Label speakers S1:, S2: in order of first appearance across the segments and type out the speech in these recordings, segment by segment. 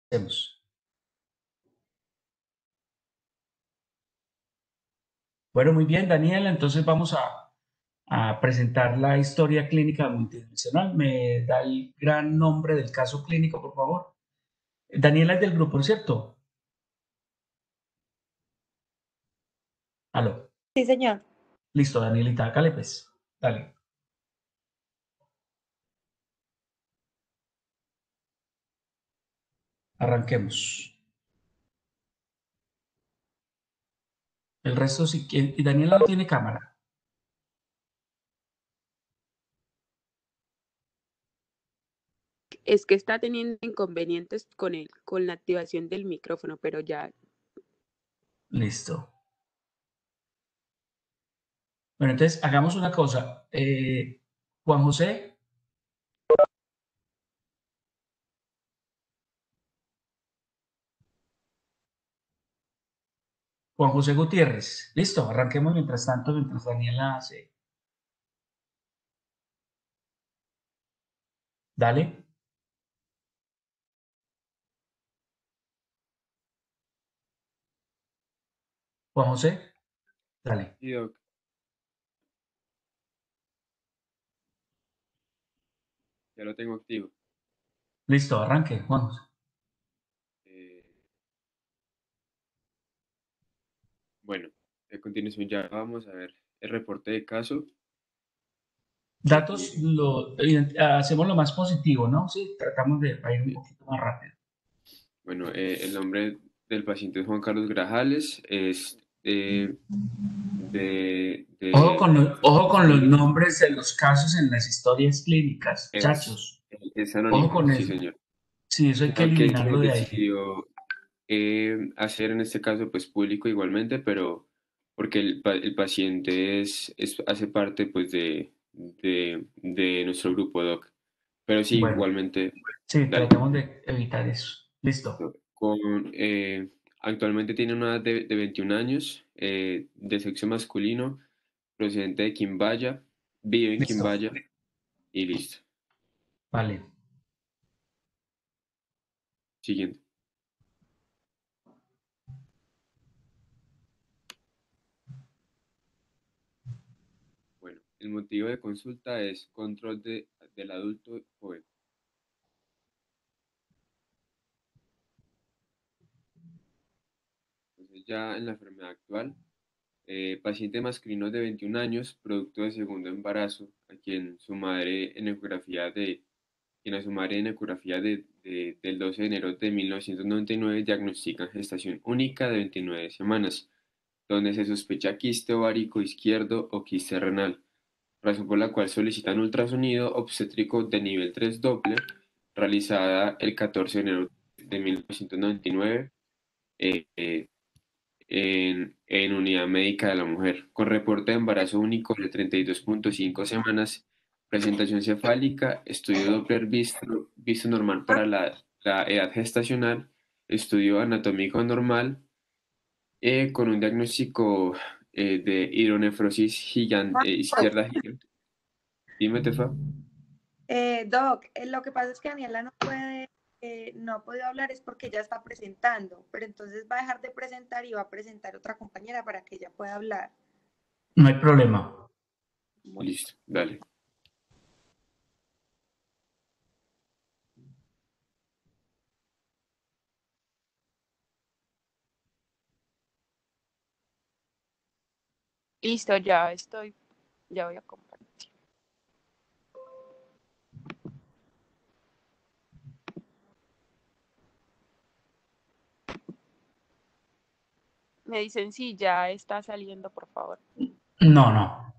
S1: Hacemos. Bueno, muy bien, Daniela, entonces vamos a presentar la historia clínica multidimensional. ¿Me da el gran nombre del caso clínico, por favor? Daniela es del grupo, ¿cierto? Aló.
S2: Sí, señor.
S1: Listo, Danielita, hágale pues. Dale, arranquemos. El resto, si quiere, y Daniela no tiene cámara.
S3: Es que está teniendo inconvenientes con la activación del micrófono, pero ya.
S1: Listo. Bueno, entonces hagamos una cosa. Juan José, Juan José Gutiérrez. Listo, arranquemos mientras tanto, mientras Daniela hace. Dale, Juan José, dale.
S4: Sí, Doc. Ya lo tengo activo.
S1: Listo, arranque, Juan José.
S4: Eh, bueno, a continuación ya vamos a ver el reporte de caso.
S1: Datos, hacemos lo más positivo, ¿no? Sí, tratamos de ir un
S4: Sí.
S1: poquito más rápido.
S4: Bueno, el nombre del paciente es Juan Carlos Grajales, es de
S1: Ojo con los
S4: Cali.
S1: nombres de los casos en las historias clínicas,
S4: Es,
S1: chachos.
S4: es
S1: Ojo
S4: anónimo,
S1: con
S4: sí,
S1: eso.
S4: señor.
S1: Sí, eso hay que
S4: Aunque se
S1: eliminarlo de ahí.
S4: decidió hacer en este caso pues público igualmente, pero porque el paciente hace parte pues de nuestro grupo, Doc. Pero sí,
S1: Bueno,
S4: igualmente,
S1: sí,
S4: dale.
S1: tratemos de evitar eso. Listo.
S4: Con, actualmente tiene una edad de 21 años, de sexo masculino, procedente de Quimbaya, vive en
S1: Listo.
S4: Quimbaya y listo.
S1: Vale.
S4: Siguiente. Bueno, el motivo de consulta es control del adulto joven. Entonces ya en la enfermedad actual, paciente masculino de 21 años, producto de segundo embarazo, a quien su madre en ecografía quien a su madre en ecografía del 12 de enero de 1999 diagnostican gestación única de 29 semanas, donde se sospecha quiste ovárico izquierdo o quiste renal, razón por la cual solicitan ultrasonido obstétrico de nivel 3 doble, realizada el 14 de enero de 1999 eh, eh, en Unidad Médica de la Mujer, con reporte de embarazo único de 32,5 semanas, presentación cefálica, estudio Doppler visto normal para la edad gestacional, estudio anatómico normal, con un diagnóstico de hidronefrosis izquierda gigante. Dime, Tefa.
S2: Doc, lo que pasa es que Daniela no ha podido hablar es porque ella está presentando, pero entonces va a dejar de presentar y va a presentar otra compañera para que ella pueda hablar.
S1: No hay problema.
S2: Bueno,
S4: Listo, dale.
S3: Listo, ya voy a compartir. Me dicen si ya está saliendo, por favor.
S1: No, no.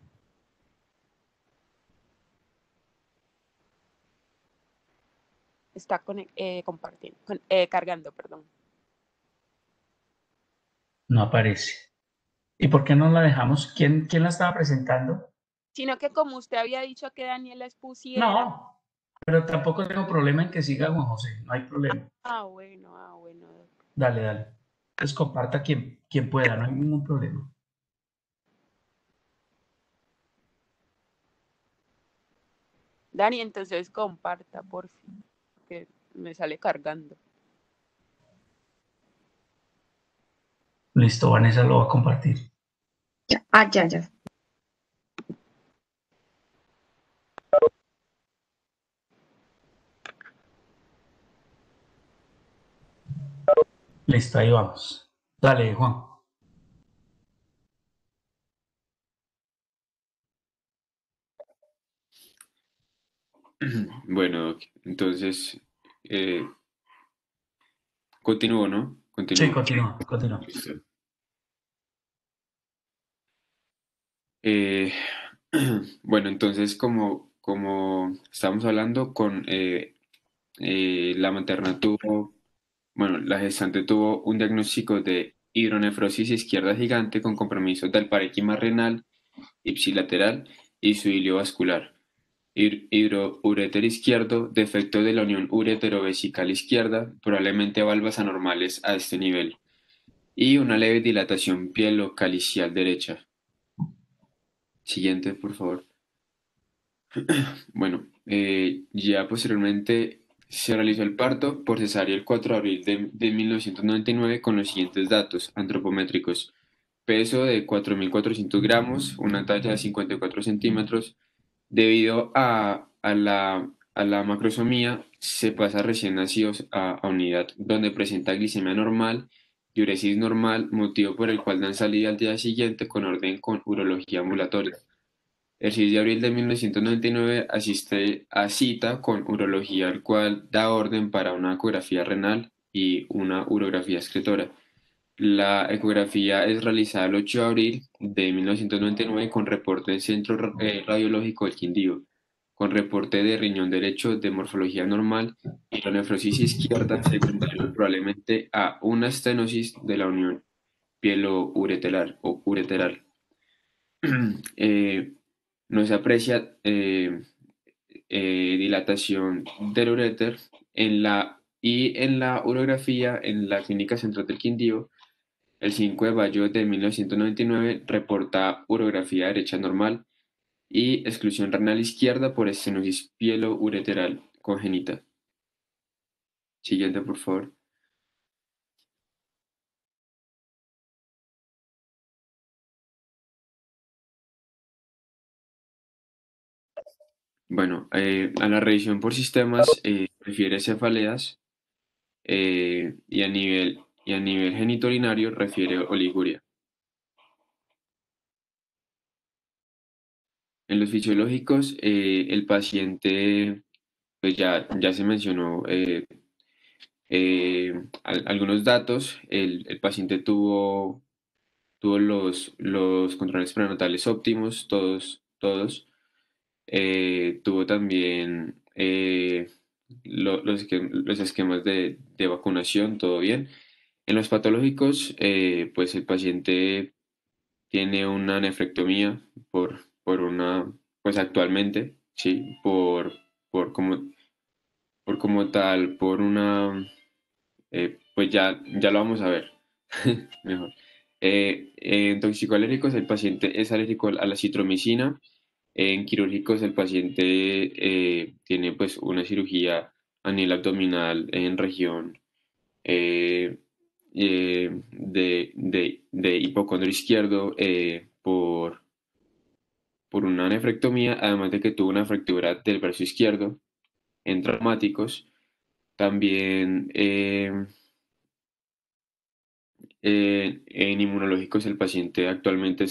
S3: Está compartiendo, cargando, perdón.
S1: No aparece. ¿Y por qué no la dejamos? ¿Quién la estaba presentando?
S3: Sino que como usted había dicho que Daniela expusiera.
S1: No, pero tampoco tengo problema en que siga Juan José. No hay problema.
S3: Bueno.
S1: Dale, dale. Entonces comparta quien pueda, no hay ningún problema.
S3: Dani, entonces comparta, por fin, que me sale cargando.
S1: Listo, Vanessa lo va a compartir.
S2: Ya. Ya.
S1: Listo, ahí vamos. Dale, Juan.
S4: Bueno, Doc, entonces eh, continúo, ¿no?
S1: Sí,
S4: Continúo.
S1: continúa.
S4: Listo. Eh, bueno, entonces como estábamos hablando la materna tuvo, bueno, la gestante tuvo un diagnóstico de hidronefrosis izquierda gigante con compromiso del parénquima renal ipsilateral y su hilio vascular. Hidroureter izquierdo, defecto de la unión uretero-vesical izquierda, probablemente valvas anormales a este nivel, y una leve dilatación pielocalicial derecha. Siguiente, por favor. Bueno, ya posteriormente se realizó el parto por cesárea el 4 de abril de 1999 con los siguientes datos antropométricos. Peso de 4.400 gramos, una talla de 54 centímetros. Debido a la macrosomía, se pasa recién nacidos a unidad donde presenta glicemia normal, diuresis normal, motivo por el cual dan salida al día siguiente con orden con urología ambulatoria. El 6 de abril de 1999 asiste a cita con urología, el cual da orden para una ecografía renal y una urografía excretora. La ecografía es realizada el 8 de abril de 1999 con reporte del Centro Radiológico del Quindío, con reporte de riñón derecho de morfología normal y la nefrosis izquierda secundaria probablemente a una estenosis de la unión pielo-ureteral o ureteral. Eh, no se aprecia dilatación del uréter en la urografía en la Clínica Central del Quindío. El 5 de mayo de 1999 reporta urografía derecha normal y exclusión renal izquierda por estenosis pielo-ureteral congénita. Siguiente, por favor. Bueno, a la revisión por sistemas refiere cefaleas y a nivel genitourinario refiere oliguria. En los fisiológicos, el paciente, pues ya se mencionó algunos datos. El paciente tuvo los controles prenatales óptimos, todos. Tuvo también los esquemas de vacunación, todo bien. En los patológicos, pues el paciente tiene una nefrectomía por una, pues actualmente, sí, por como tal, por una, pues ya lo vamos a ver mejor. En toxicoalérgicos el paciente es alérgico a la citromicina. En quirúrgicos el paciente tiene pues una cirugía a nivel abdominal en región eh, de hipocondrio izquierdo por una nefrectomía, además de que tuvo una fractura del brazo izquierdo en traumáticos. También en inmunológicos el paciente actualmente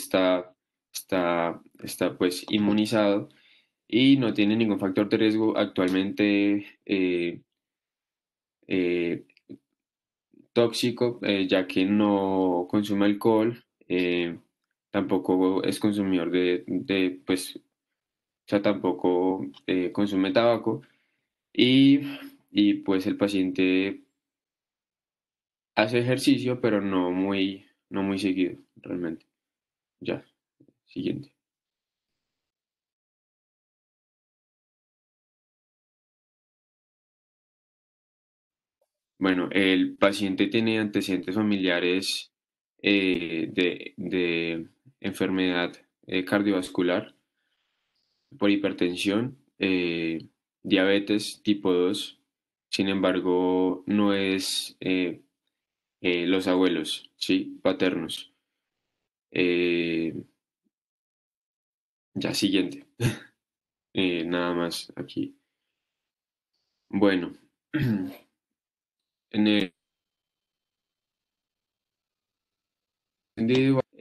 S4: está pues inmunizado y no tiene ningún factor de riesgo actualmente eh, tóxico, ya que no consume alcohol, tampoco es consumidor pues, o sea, tampoco consume tabaco y, y pues el paciente hace ejercicio, pero no muy seguido, realmente. Ya, siguiente. Bueno, el paciente tiene antecedentes familiares de enfermedad cardiovascular por hipertensión, diabetes tipo 2. Sin embargo, no es los abuelos, ¿sí? Paternos. Eh, ya siguiente. Nada más aquí. Bueno, en el individual,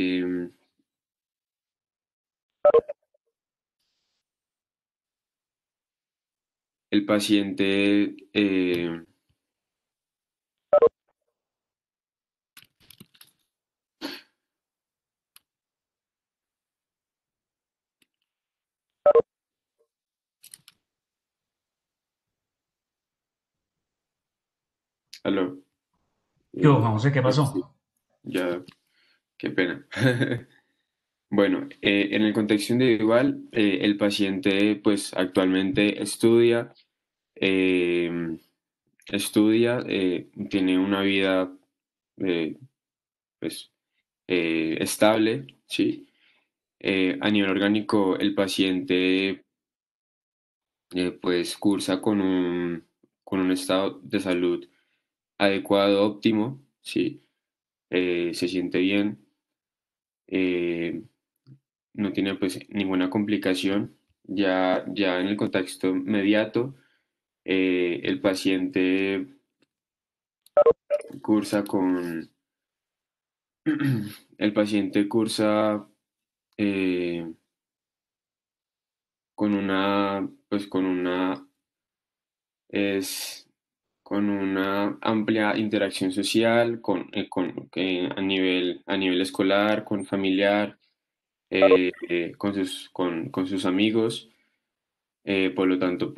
S4: el paciente, aló,
S1: ¿Qué hubo, Juan José? ¿Qué
S4: sí,
S1: pasó?
S4: ya, qué pena. Bueno, en el contexto individual, el paciente pues actualmente eh, tiene una vida eh, pues estable, ¿sí? A nivel orgánico, el paciente pues cursa con un estado de salud adecuado, óptimo, ¿sí? Se siente bien, eh, no tiene pues ninguna complicación. Ya en el contexto inmediato, el paciente cursa con, el paciente cursa eh, con una, pues es con una amplia interacción social, a nivel escolar, con familiar, con sus amigos. Por lo tanto,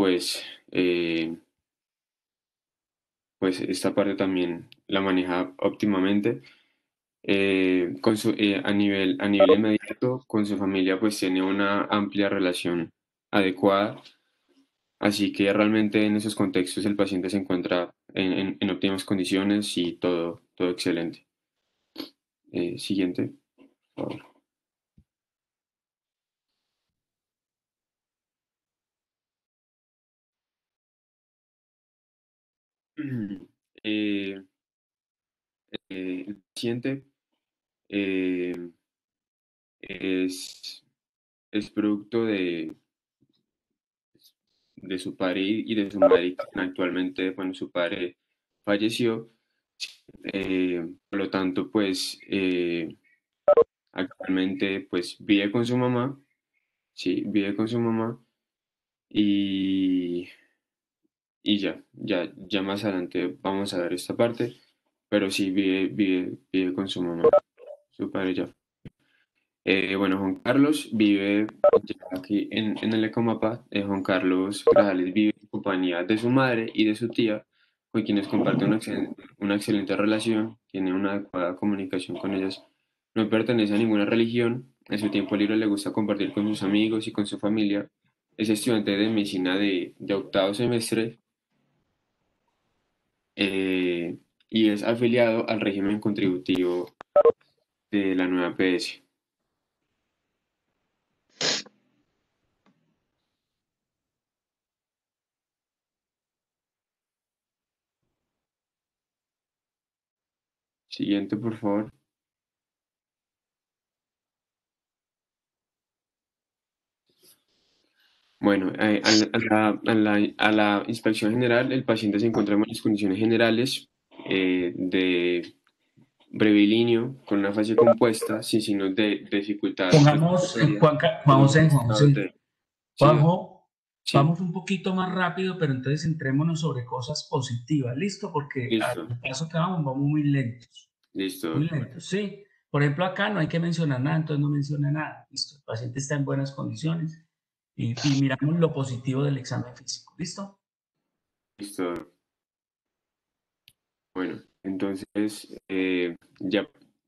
S4: pues esta parte también la maneja óptimamente. A nivel inmediato, con su familia, pues tiene una amplia relación adecuada. Así que realmente en esos contextos el paciente se encuentra en óptimas condiciones y todo excelente. Siguiente, por favor. Eh, el paciente eh, es, es producto de su padre y de su madre, quien actualmente, bueno, su padre falleció. Por lo tanto, actualmente pues vive con su mamá, sí, vive con su mamá y, y ya más adelante vamos a ver esta parte, pero sí vive con su mamá, su padre ya. Bueno, Juan Carlos vive ya aquí en el Ecomapa. Juan Carlos Grajales vive en compañía de su madre y de su tía, con quienes comparte una excelente relación, tiene una adecuada comunicación con ellas. No pertenece a ninguna religión. En su tiempo libre le gusta compartir con sus amigos y con su familia. Es estudiante de medicina de octavo semestre eh, y es afiliado al régimen contributivo de la nueva PS. Siguiente, por favor. Bueno, a la inspección general, el paciente se encuentra en buenas condiciones generales de brevilíneo, con una fase compuesta, sin signos de dificultad
S1: Pongamos,
S4: respiratoria,
S1: Juan
S4: en un buen
S1: José, Juan
S4: estado
S1: José,
S4: sí,
S1: Juanjo,
S4: sí,
S1: vamos un poquito más rápido, pero entonces centrémonos sobre cosas positivas, ¿listo? Porque
S4: listo,
S1: al paso que vamos muy lentos,
S4: listo,
S1: muy
S4: doctor.
S1: lentos, sí. Por ejemplo, acá no hay que mencionar nada, entonces no menciona nada, ¿listo? El paciente está en buenas condiciones y miramos lo positivo del examen físico, ¿listo?
S4: Listo. Bueno, entonces, ya,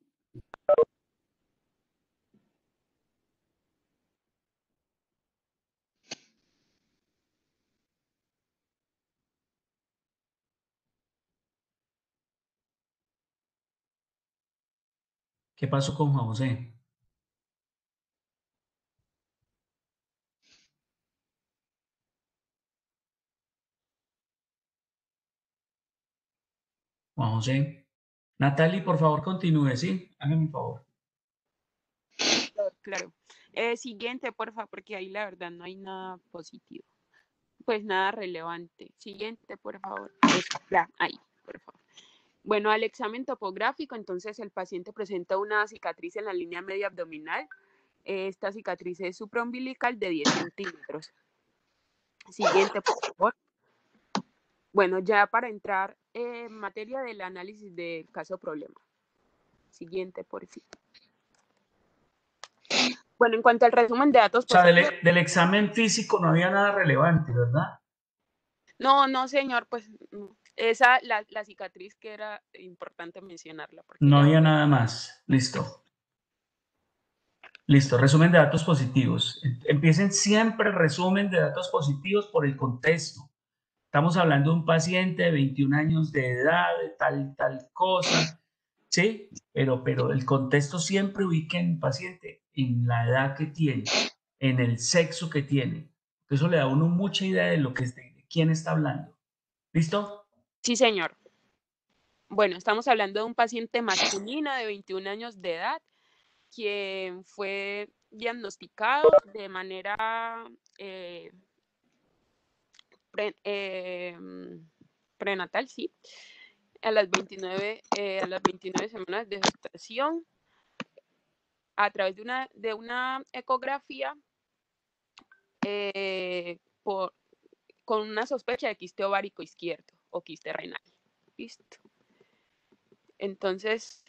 S1: ¿Qué pasó con Juan José? Juan José. Natalie, por favor, continúe, ¿sí? Hágame un favor.
S3: Claro. Siguiente, por favor, porque ahí la verdad no hay nada positivo. Pues nada relevante. Siguiente, por favor. Eso, ya, ahí, por favor. Bueno, al examen topográfico, entonces el paciente presenta una cicatriz en la línea media abdominal. Esta cicatriz es supraumbilical de 10 centímetros. Siguiente, por favor. Bueno, ya para entrar en materia del análisis del caso problema. Siguiente, por fin. Bueno, en cuanto al resumen de datos
S1: O sea,
S3: positivos.
S1: del examen físico no había nada relevante, ¿verdad?
S3: No, señor, pues esa, la cicatriz que era importante mencionarla, porque
S1: No
S3: ya
S1: había
S3: después.
S1: nada más. Listo. Listo. Resumen de datos positivos. Empiecen siempre resumen de datos positivos por el contexto. Estamos hablando de un paciente de 21 años de edad, de tal cosa, ¿sí? Pero el contexto siempre ubica en el paciente en la edad que tiene, en el sexo que tiene. Eso le da a uno mucha idea de lo que de quién está hablando. ¿Listo?
S3: Sí, señor. Bueno, estamos hablando de un paciente masculino de 21 años de edad, quien fue diagnosticado de manera prenatal, sí, a las 29 semanas de gestación, a través de una ecografía con una sospecha de quiste ovárico izquierdo o quiste renal. Listo. Entonces,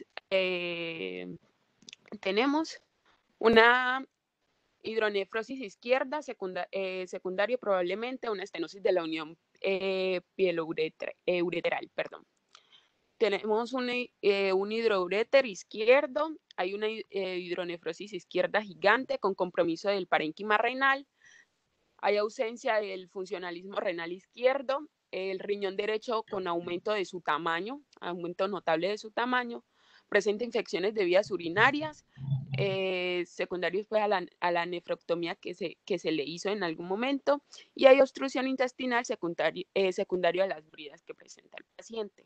S3: tenemos una hidronefrosis izquierda, secundaria probablemente una estenosis de la unión pielo-ureteral, perdón. Tenemos un hidrouréter izquierdo, hay una hidronefrosis izquierda gigante con compromiso del parénquima renal, hay ausencia del funcionalismo renal izquierdo, el riñón derecho con aumento de su tamaño, aumento notable de su tamaño, presenta infecciones de vías urinarias, secundarios pues, a la nefrectomía que se le hizo en algún momento, y hay obstrucción intestinal secundario a las bridas que presenta el paciente.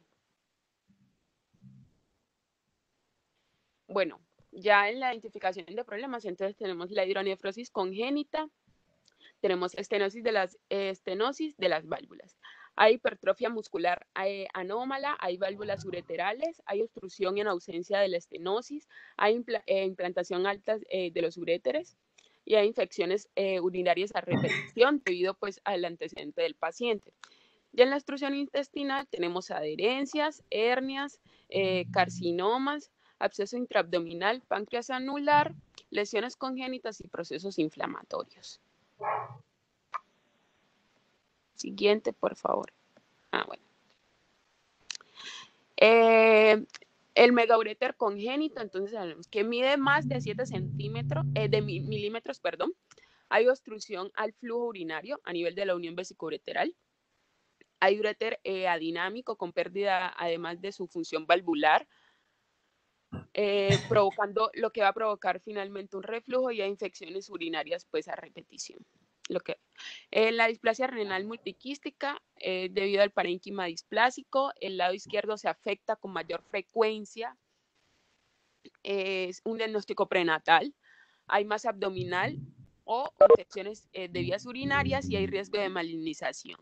S3: Bueno, ya en la identificación de problemas, entonces tenemos la hidronefrosis congénita, tenemos estenosis de las válvulas. Hay hipertrofia muscular anómala, hay válvulas ureterales, hay obstrucción en ausencia de la estenosis, hay implantación alta de los uréteres y hay infecciones urinarias a repetición debido pues al antecedente del paciente. Ya en la obstrucción intestinal tenemos adherencias, hernias, carcinomas, absceso intraabdominal, páncreas anular, lesiones congénitas y procesos inflamatorios. Siguiente, por favor. Bueno. El megauréter congénito, entonces sabemos que mide más de 7 milímetros, perdón. Hay obstrucción al flujo urinario a nivel de la unión vesicoureteral. Hay uréter adinámico con pérdida además de su función valvular, provocando lo que va a provocar finalmente un reflujo y a infecciones urinarias pues a repetición. La displasia renal multiquística, debido al parénquima displásico, el lado izquierdo se afecta con mayor frecuencia, es un diagnóstico prenatal, hay masa abdominal o infecciones de vías urinarias y hay riesgo de malignización.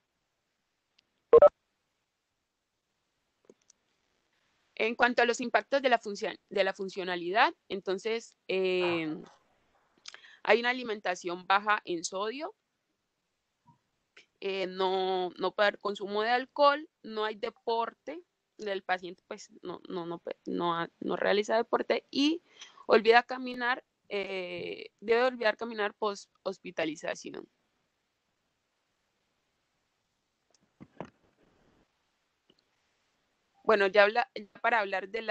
S3: En cuanto a los impactos de la funcionalidad, entonces hay una alimentación baja en sodio, no puede haber consumo de alcohol, no hay deporte, el paciente pues no realiza deporte y olvida caminar, debe olvidar caminar post hospitalización. Bueno, ya para hablar de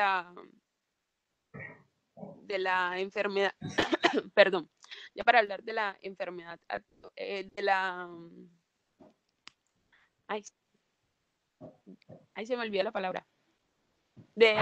S3: la enfermedad, perdón, ya para hablar de la enfermedad, ahí se me olvidó la palabra, de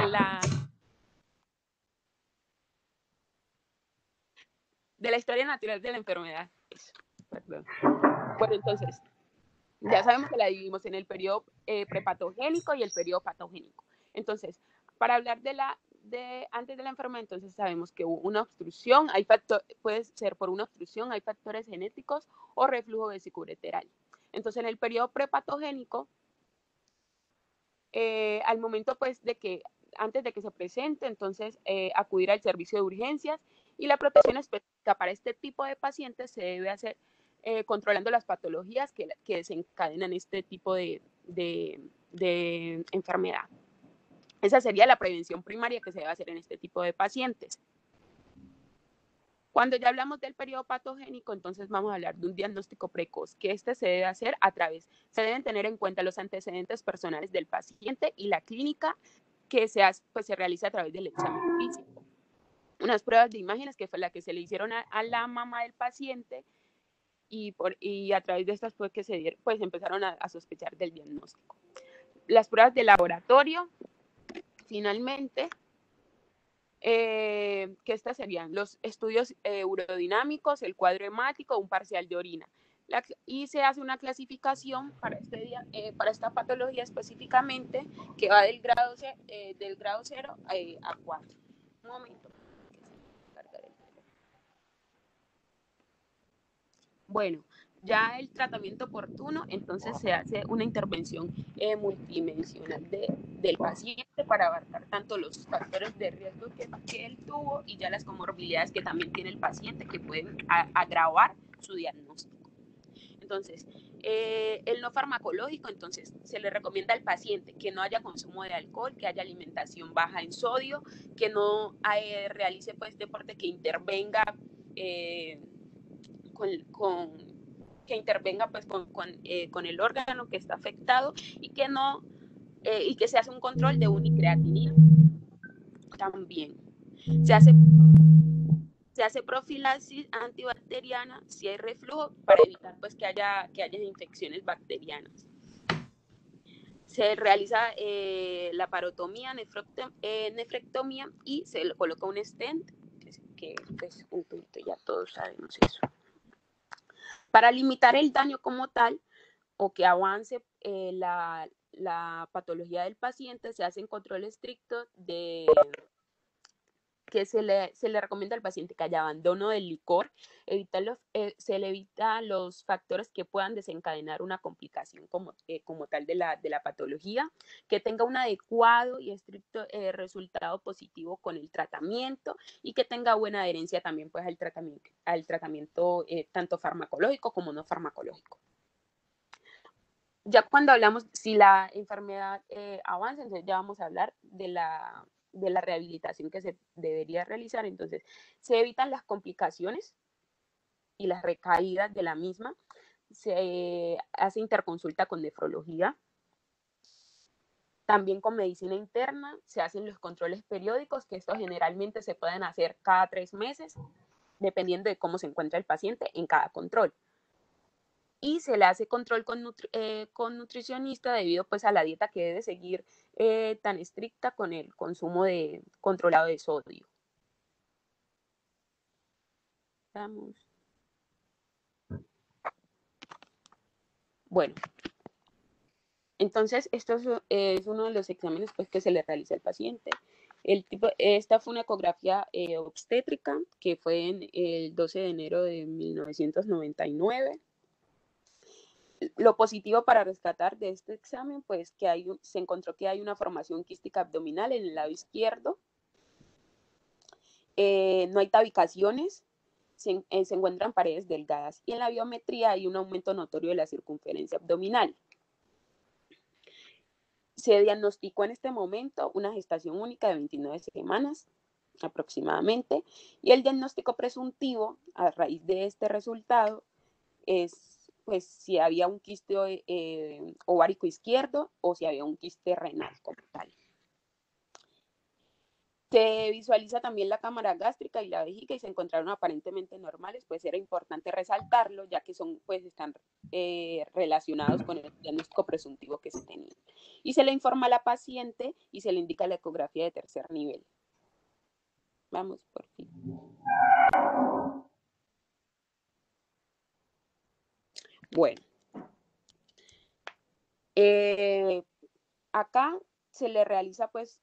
S3: la historia natural de la enfermedad. Perdón. Bueno, entonces, ya sabemos que la dividimos en el periodo prepatogénico y el periodo patogénico. Entonces, Para hablar antes de la enfermedad, entonces sabemos que hubo una obstrucción, puede ser por una obstrucción, hay factores genéticos o reflujo vesicoureteral. Entonces, en el periodo prepatogénico, al momento pues antes de que se presente, entonces acudir al servicio de urgencias, y la protección específica para este tipo de pacientes se debe hacer controlando las patologías que desencadenan este tipo de enfermedad. Esa sería la prevención primaria que se debe hacer en este tipo de pacientes. Cuando ya hablamos del periodo patogénico, entonces vamos a hablar de un diagnóstico precoz, que se debe hacer se deben tener en cuenta los antecedentes personales del paciente y la clínica que se realiza a través del examen físico. Unas pruebas de imágenes que fue la que se le hicieron a la mamá del paciente, y a través de estas pues empezaron a sospechar del diagnóstico. Las pruebas de laboratorio, finalmente, que estas serían los estudios urodinámicos, el cuadro hemático, un parcial de orina. Y se hace una clasificación para esta patología específicamente, que va del grado 0 a 4. Un momento. Bueno, ya el tratamiento oportuno, entonces se hace una intervención multidimensional del paciente para abarcar tanto los factores de riesgo que él tuvo y ya las comorbilidades que también tiene el paciente, que pueden agravar su diagnóstico. Entonces, el no farmacológico, entonces se le recomienda al paciente que no haya consumo de alcohol, que haya alimentación baja en sodio, que no realice pues deporte que intervenga que intervenga pues con el órgano que está afectado, y que se hace un control de unicreatinina. También se hace profilaxis antibacteriana si hay reflujo, para evitar pues que haya infecciones bacterianas. Se realiza la parotomía, nefrectomía, y se le coloca un stent, que es un tubito, ya todos sabemos eso. Para limitar el daño como tal, o que avance la patología del paciente, se hacen controles estrictos que se le recomienda al paciente que haya abandono del licor, se le evita los factores que puedan desencadenar una complicación como tal de la patología, que tenga un adecuado y estricto resultado positivo con el tratamiento, y que tenga buena adherencia también pues al tratamiento tanto farmacológico como no farmacológico. Ya cuando hablamos si la enfermedad avanza, entonces ya vamos a hablar de la rehabilitación que se debería realizar. Entonces, se evitan las complicaciones y las recaídas de la misma. Se hace interconsulta con nefrología. También con medicina interna se hacen los controles periódicos, que estos generalmente se pueden hacer cada 3 meses, dependiendo de cómo se encuentra el paciente en cada control. Y se le hace control con nutricionista, debido pues a la dieta que debe seguir tan estricta con el consumo controlado de sodio. Vamos. Bueno, entonces esto es uno de los exámenes pues que se le realiza al paciente. Esta fue una ecografía obstétrica, que fue en el 12 de enero de 1999. Lo positivo para rescatar de este examen, pues que se encontró que hay una formación quística abdominal en el lado izquierdo. No hay tabicaciones, se encuentran paredes delgadas, y en la biometría hay un aumento notorio de la circunferencia abdominal. Se diagnosticó en este momento una gestación única de 29 semanas aproximadamente, y el diagnóstico presuntivo a raíz de este resultado es pues si había un quiste ovárico izquierdo, o si había un quiste renal como tal. Se visualiza también la cámara gástrica y la vejiga, y se encontraron aparentemente normales. Pues era importante resaltarlo, ya que están relacionados con el diagnóstico presuntivo que se tenía. Y se le informa a la paciente y se le indica la ecografía de tercer nivel. Vamos, por fin. Bueno. Acá se le realiza pues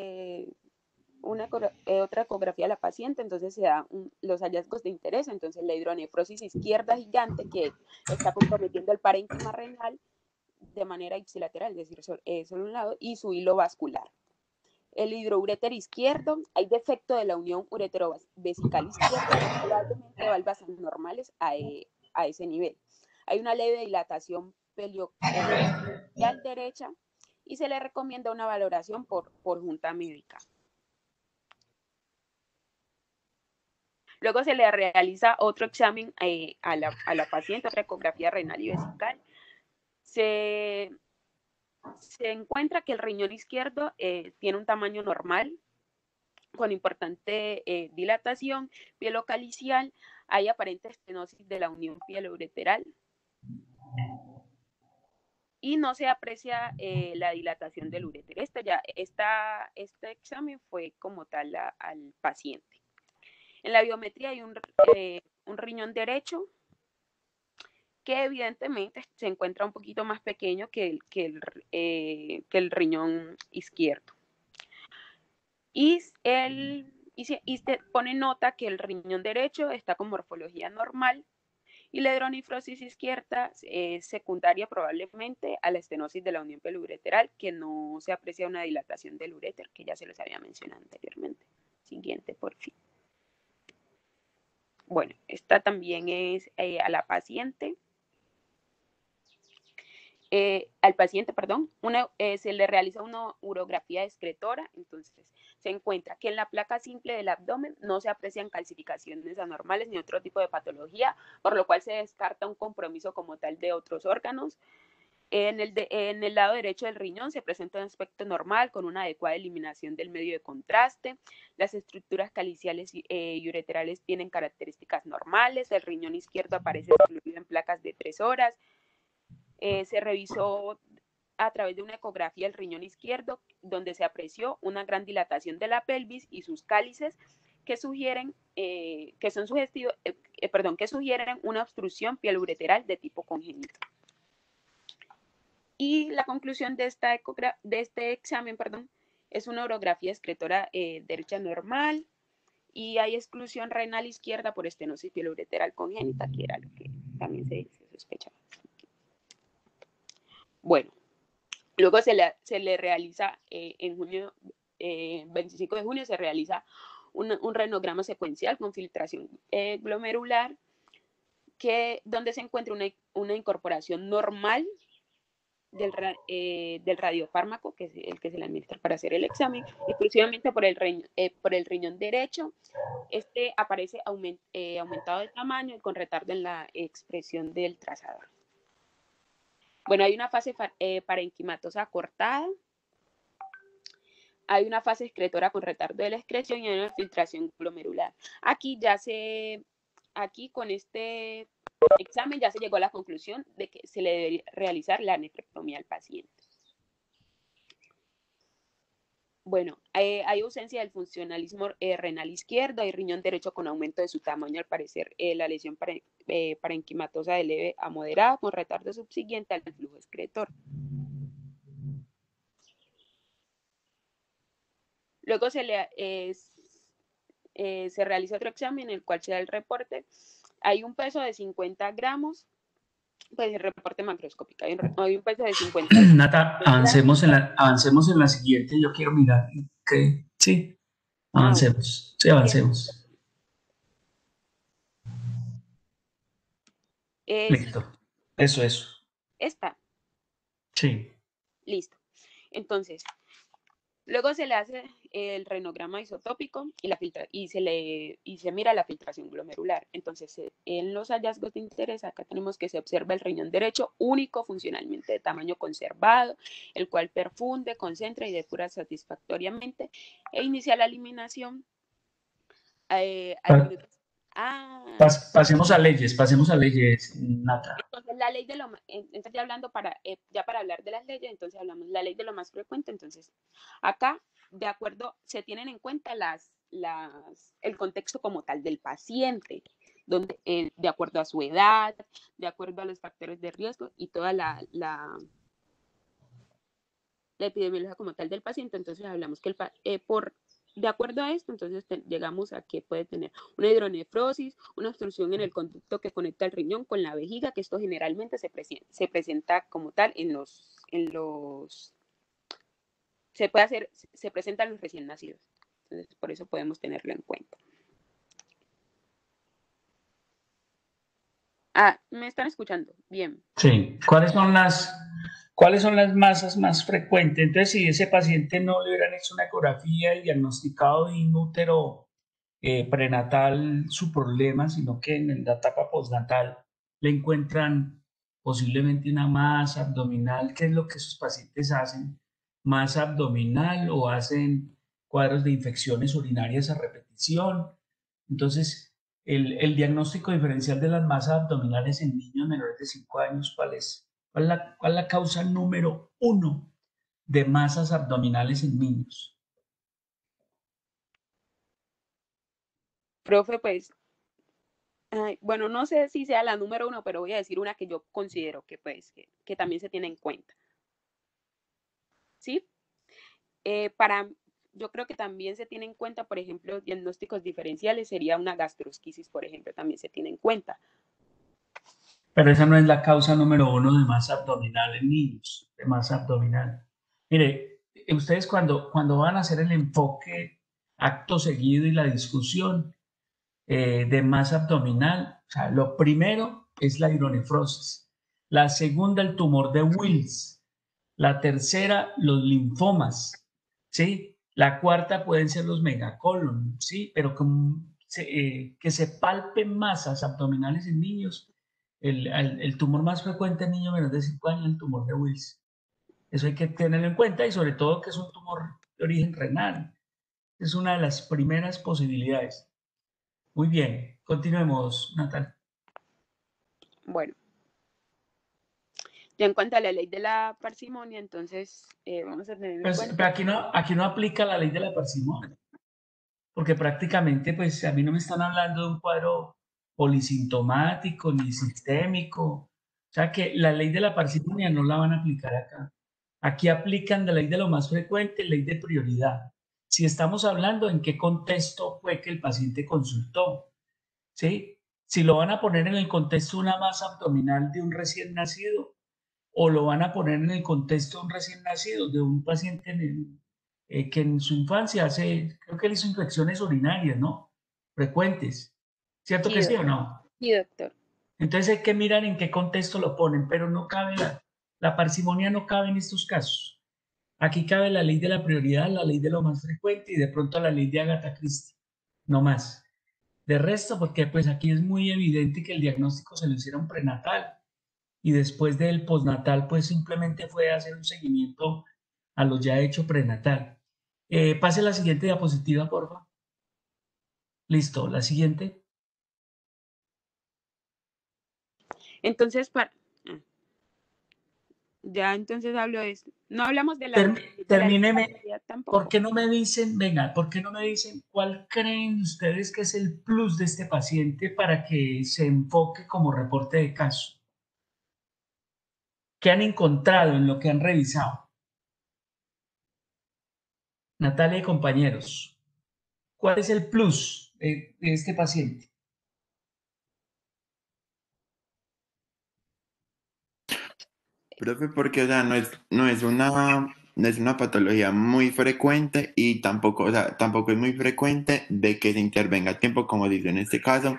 S3: otra ecografía a la paciente, entonces se dan los hallazgos de interés, entonces la hidronefrosis izquierda gigante que está comprometiendo el parénquima renal de manera ipsilateral, es decir, solo un lado, y su hilo vascular. El hidrouréter izquierdo, hay defecto de la unión ureterovesical izquierda, probablemente valvas anormales a ese nivel. Hay una leve dilatación peliococal derecha y se le recomienda una valoración por junta médica. Luego se le realiza otro examen a la paciente, otra ecografía renal y vesical. Se encuentra que el riñón izquierdo tiene un tamaño normal, con importante dilatación pielocalicial. Hay aparente estenosis de la unión pieloureteral y no se aprecia la dilatación del uréter. Este examen fue como tal al paciente. En la biometría hay un riñón derecho que evidentemente se encuentra un poquito más pequeño que el riñón izquierdo. Y se pone nota que el riñón derecho está con morfología normal y la hidronefrosis izquierda es secundaria probablemente a la estenosis de la unión pieloureteral, que no se aprecia una dilatación del uréter, que ya se les había mencionado anteriormente. Siguiente, por fin. Bueno, esta también es a la paciente. Al paciente, perdón, se le realiza una urografía excretora, entonces se encuentra que en la placa simple del abdomen no se aprecian calcificaciones anormales ni otro tipo de patología, por lo cual se descarta un compromiso como tal de otros órganos. En el lado derecho del riñón se presenta un aspecto normal con una adecuada eliminación del medio de contraste. Las estructuras caliciales y ureterales tienen características normales. El riñón izquierdo aparece excluido en placas de 3 horas. Se revisó a través de una ecografía el riñón izquierdo, donde se apreció una gran dilatación de la pelvis y sus cálices que sugieren una obstrucción pieloureteral de tipo congénito. Y la conclusión de este examen, es una urografía excretora derecha normal y hay exclusión renal izquierda por estenosis pieloureteral congénita, que era lo que también se sospechaba. Bueno, luego se le realiza en junio, 25 de junio, se realiza un renograma secuencial con filtración glomerular, donde se encuentra una incorporación normal del radiofármaco, que es el que se le administra para hacer el examen, exclusivamente por el riñón derecho. Este aparece aumentado de tamaño y con retardo en la expresión del trazador. Bueno, hay una fase parenquimatosa cortada, hay una fase excretora con retardo de la excreción y hay una filtración glomerular. Aquí con este examen ya se llegó a la conclusión de que se le debe realizar la nefrectomía al paciente. Bueno, hay ausencia del funcionalismo renal izquierdo, hay riñón derecho con aumento de su tamaño, al parecer la lesión parenquimatosa de leve a moderada con retardo subsiguiente al flujo excretor. Luego se realiza otro examen en el cual se da el reporte. Hay un peso de 50 gramos, pues el reporte macroscópico. Hay un peso de 50 gramos.
S1: Nata, avancemos en la siguiente. Yo quiero mirar. Okay. Sí, avancemos. Sí, avancemos. Listo. Eso.
S3: ¿Está?
S1: Sí.
S3: Listo. Entonces, luego se le hace el renograma isotópico y se mira la filtración glomerular. Entonces, en los hallazgos de interés, acá tenemos que se observa el riñón derecho único, funcionalmente de tamaño conservado, el cual perfunde, concentra y depura satisfactoriamente e inicia la eliminación al minuto.
S1: Pasemos a leyes, Nata.
S3: Entonces, la ley de lo, entonces ya hablando para hablar de las leyes, entonces hablamos la ley de lo más frecuente. Entonces, acá, de acuerdo, se tienen en cuenta el contexto como tal del paciente, donde, de acuerdo a su edad, de acuerdo a los factores de riesgo y toda la epidemiología como tal del paciente, entonces hablamos que de acuerdo a esto, entonces llegamos a que puede tener una hidronefrosis, una obstrucción en el conducto que conecta el riñón con la vejiga, que esto generalmente se presenta como tal se presenta en los recién nacidos. Entonces, por eso podemos tenerlo en cuenta. ¿Me están escuchando? Bien.
S1: Sí. ¿Cuáles son las masas más frecuentes? Entonces, si ese paciente no le hubieran hecho una ecografía y diagnosticado in útero prenatal su problema, sino que en la etapa postnatal le encuentran posiblemente una masa abdominal. ¿Qué es lo que esos pacientes hacen? ¿Masa abdominal o hacen cuadros de infecciones urinarias a repetición? Entonces, el diagnóstico diferencial de las masas abdominales en niños menores de 5 años, ¿cuál es? ¿Cuál es la causa número 1 de masas abdominales en niños?
S3: Profe, pues, bueno, no sé si sea la número 1, pero voy a decir una que yo considero que, pues, que también se tiene en cuenta. ¿Sí? Yo creo que también se tiene en cuenta, por ejemplo, diagnósticos diferenciales, sería una gastrosquisis, por ejemplo, también se tiene en cuenta.
S1: Pero esa no es la causa número 1 de masa abdominal en niños, de masa abdominal. Mire, ustedes cuando van a hacer el enfoque acto seguido y la discusión de masa abdominal, o sea, lo primero es la hidronefrosis, la segunda el tumor de Wills, la tercera los linfomas, ¿sí? La cuarta pueden ser los megacolon, ¿sí? Pero que se palpen masas abdominales en niños. El tumor más frecuente en niños menos de 5 años es el tumor de Wills. Eso hay que tenerlo en cuenta y sobre todo que es un tumor de origen renal. Es una de las primeras posibilidades. Muy bien, continuemos, Natal.
S3: Bueno, ya en cuanto a la ley de la parsimonia, entonces vamos a tener en cuenta.
S1: Pero aquí no aplica la ley de la parsimonia, porque prácticamente, pues a mí no me están hablando de un cuadro polisintomático ni sistémico. O sea que la ley de la parsimonia no la van a aplicar acá. Aquí aplican la ley de lo más frecuente, ley de prioridad. Si estamos hablando en qué contexto fue que el paciente consultó, ¿sí? Si lo van a poner en el contexto de una masa abdominal de un recién nacido o lo van a poner en el contexto de un recién nacido, de un paciente que en su infancia creo que él hizo infecciones urinarias, ¿no? Frecuentes. ¿Cierto que sí o no?
S3: Sí, doctor.
S1: Entonces hay que mirar en qué contexto lo ponen, pero no cabe la parsimonia no cabe en estos casos. Aquí cabe la ley de la prioridad, la ley de lo más frecuente y de pronto la ley de Agatha Christie, no más. De resto, porque pues aquí es muy evidente que el diagnóstico se lo hicieron prenatal y después del postnatal pues simplemente fue hacer un seguimiento a lo ya hecho prenatal. Pase la siguiente diapositiva, por favor. Listo, la siguiente.
S3: Entonces, ya entonces hablo de eso. No hablamos de la
S1: Termíneme.
S3: tampoco.
S1: ¿Por qué no me dicen, venga, por qué no me dicen cuál creen ustedes que es el plus de este paciente para que se enfoque como reporte de caso? ¿Qué han encontrado en lo que han revisado? Natalia y compañeros, ¿cuál es el plus de este paciente?
S5: Profe, porque, o sea, no es una patología muy frecuente y tampoco, o sea, tampoco es muy frecuente de que se intervenga a tiempo, como dice en este caso,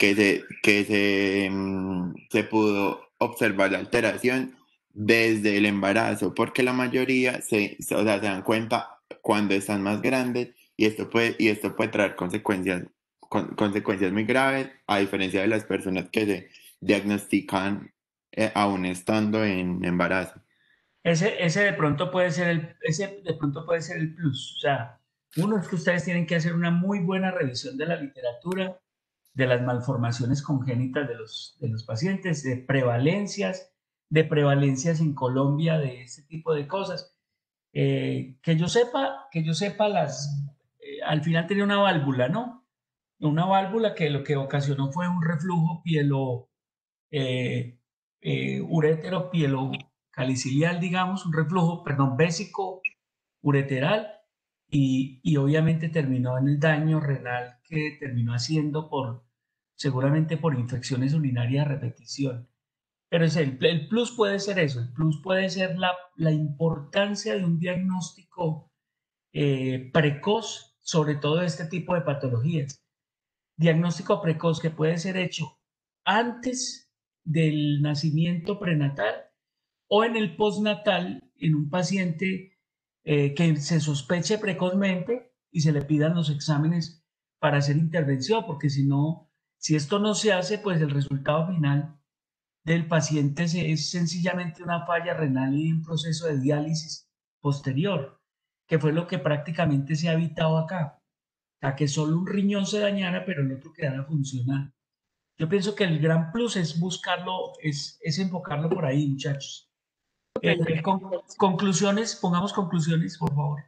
S5: se pudo observar la alteración desde el embarazo, porque la mayoría o sea, se dan cuenta cuando están más grandes y esto puede traer consecuencias muy graves, a diferencia de las personas que se diagnostican aún estando en embarazo.
S1: Ese de pronto puede ser el plus. O sea, uno es que ustedes tienen que hacer una muy buena revisión de la literatura, de las malformaciones congénitas de los pacientes, de prevalencias en Colombia de este tipo de cosas. Que yo sepa, al final tenía una válvula, ¿no? Una válvula que lo que ocasionó fue un reflujo urétero caliciliar, digamos, un reflujo, perdón, vésico ureteral y obviamente terminó en el daño renal que terminó haciendo seguramente por infecciones urinarias a repetición. Pero el plus puede ser eso, el plus puede ser la importancia de un diagnóstico precoz, sobre todo de este tipo de patologías. Diagnóstico precoz que puede ser hecho antes del nacimiento prenatal o en el postnatal en un paciente que se sospeche precozmente y se le pidan los exámenes para hacer intervención, porque si no, si esto no se hace, pues el resultado final del paciente es sencillamente una falla renal y un proceso de diálisis posterior, que fue lo que prácticamente se ha evitado acá. O sea, que solo un riñón se dañara, pero el otro quedara funcional. Yo pienso que el gran plus es buscarlo, es enfocarlo por ahí, muchachos. Conclusiones, pongamos conclusiones, por favor.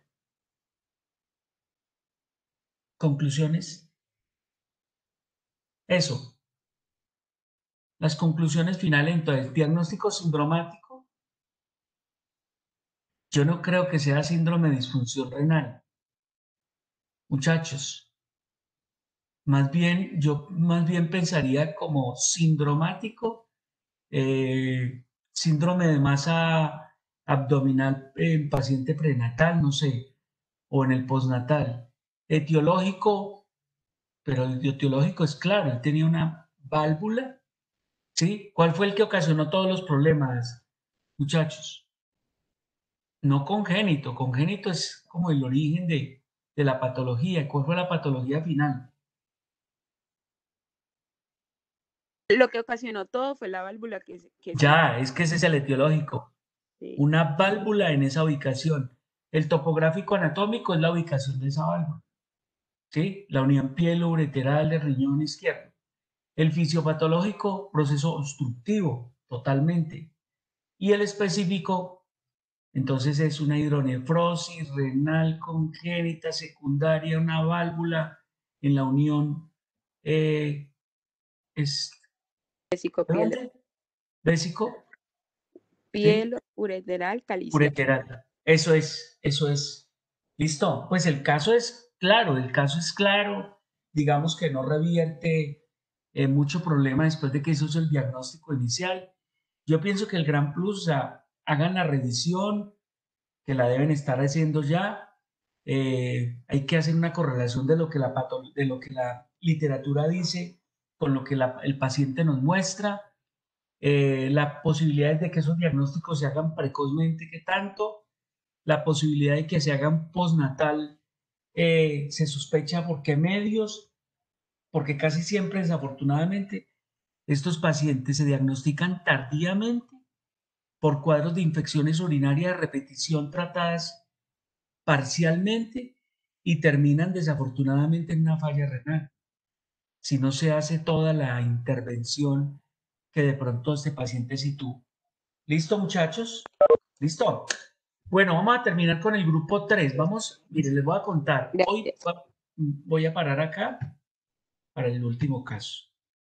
S1: Conclusiones. Eso. Las conclusiones finales, entonces, diagnóstico sindromático. Yo no creo que sea síndrome de disfunción renal. Muchachos, yo más bien pensaría como sindromático, síndrome de masa abdominal en paciente prenatal, no sé, o en el postnatal. Etiológico, pero el etiológico es claro, él tenía una válvula, ¿sí? ¿Cuál fue el que ocasionó todos los problemas, muchachos? No congénito, congénito es como el origen de la patología. ¿Cuál fue la patología final?
S3: Lo que ocasionó todo fue la válvula
S1: Ya, es que ese es el etiológico.
S3: Sí.
S1: Una válvula en esa ubicación. El topográfico anatómico es la ubicación de esa válvula. ¿Sí? La unión pielo-ureteral del riñón izquierdo. El fisiopatológico, proceso obstructivo, totalmente. Y el específico, entonces es una hidronefrosis renal congénita secundaria, una válvula en la unión
S3: Vésico,
S1: vésico,
S3: pielo, ureteral, caliciar.
S1: ureteral. Eso es. ¿Listo? Pues el caso es claro. Digamos que no revierte mucho problema después de que eso es el diagnóstico inicial. Yo pienso que el gran plus, o sea, hagan la revisión, que la deben estar haciendo ya. Hay que hacer una correlación de lo que la literatura dice con lo que el paciente nos muestra. La posibilidad de que esos diagnósticos se hagan precozmente, ¿qué tanto? La posibilidad de que se hagan postnatal, se sospecha por qué medios, porque casi siempre, desafortunadamente, estos pacientes se diagnostican tardíamente por cuadros de infecciones urinarias de repetición tratadas parcialmente y terminan desafortunadamente en una falla renal. Si no se hace toda la intervención que de pronto este paciente sí tuvo. ¿Listo, muchachos? ¿Listo? Bueno, vamos a terminar con el grupo 3. Vamos, miren, les voy a contar. Hoy voy a parar acá para el último caso.